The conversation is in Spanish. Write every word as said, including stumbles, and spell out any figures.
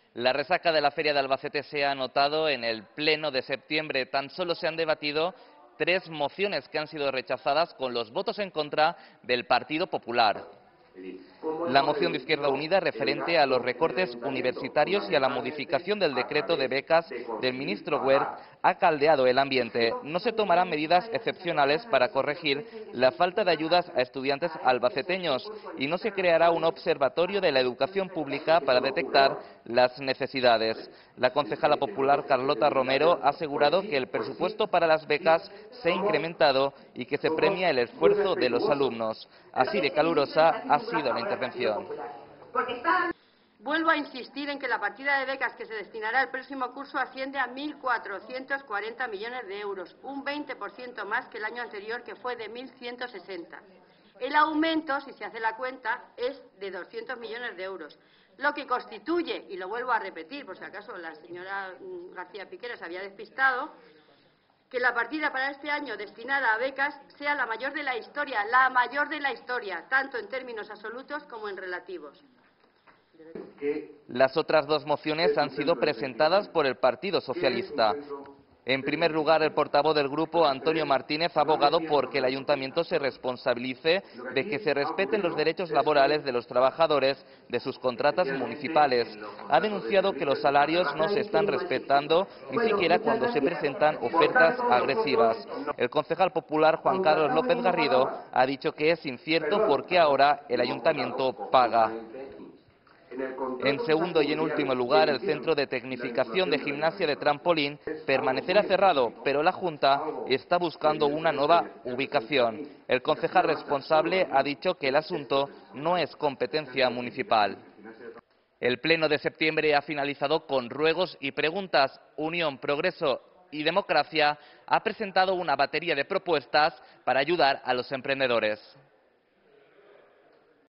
La resaca de la Feria de Albacete se ha notado en el pleno de septiembre. Tan solo se han debatido tres mociones que han sido rechazadas con los votos en contra del Partido Popular. La moción de Izquierda Unida referente a los recortes universitarios y a la modificación del decreto de becas del ministro Wert ha caldeado el ambiente. No se tomarán medidas excepcionales para corregir la falta de ayudas a estudiantes albaceteños y no se creará un observatorio de la educación pública para detectar las necesidades. La concejala popular Carlota Romero ha asegurado que el presupuesto para las becas se ha incrementado y que se premia el esfuerzo de los alumnos. Así de calurosa ha sido la intervención. Vuelvo a insistir en que la partida de becas que se destinará al próximo curso asciende a mil cuatrocientos cuarenta millones de euros, un veinte por ciento más que el año anterior, que fue de mil ciento sesenta. El aumento, si se hace la cuenta, es de doscientos millones de euros, lo que constituye, y lo vuelvo a repetir, por si acaso la señora García Piquera se había despistado, que la partida para este año destinada a becas sea la mayor de la historia, la mayor de la historia, tanto en términos absolutos como en relativos. Las otras dos mociones han sido presentadas por el Partido Socialista. En primer lugar, el portavoz del grupo, Antonio Martínez, ha abogado por que el ayuntamiento se responsabilice de que se respeten los derechos laborales de los trabajadores de sus contratas municipales. Ha denunciado que los salarios no se están respetando ni siquiera cuando se presentan ofertas agresivas. El concejal popular, Juan Carlos López Garrido, ha dicho que es incierto por qué ahora el ayuntamiento paga. En segundo y en último lugar, el Centro de Tecnificación de Gimnasia de Trampolín permanecerá cerrado, pero la Junta está buscando una nueva ubicación. El concejal responsable ha dicho que el asunto no es competencia municipal. El pleno de septiembre ha finalizado con ruegos y preguntas. Unión, Progreso y Democracia ha presentado una batería de propuestas para ayudar a los emprendedores.